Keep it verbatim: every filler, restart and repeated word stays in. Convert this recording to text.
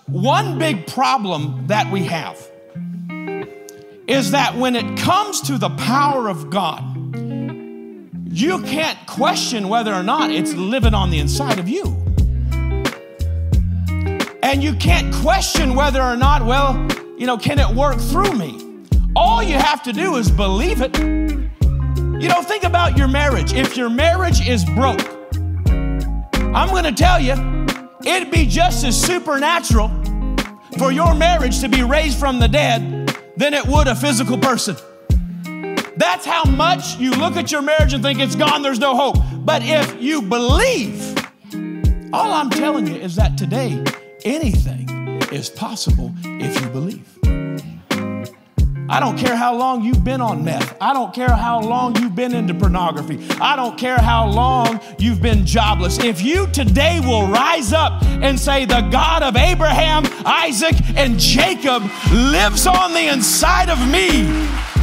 one big problem that we have is that when it comes to the power of God, you can't question whether or not it's living on the inside of you. And you can't question whether or not, well, you know, can it work through me? All you have to do is believe it. You know, think about your marriage. If your marriage is broke, I'm going to tell you, it'd be just as supernatural for your marriage to be raised from the dead than it would a physical person. That's how much you look at your marriage and think it's gone, there's no hope. But if you believe, all I'm telling you is that today, anything is possible if you believe. I don't care how long you've been on meth. I don't care how long you've been into pornography. I don't care how long you've been jobless. If you today will rise up and say, the God of Abraham, Isaac, and Jacob lives on the inside of me,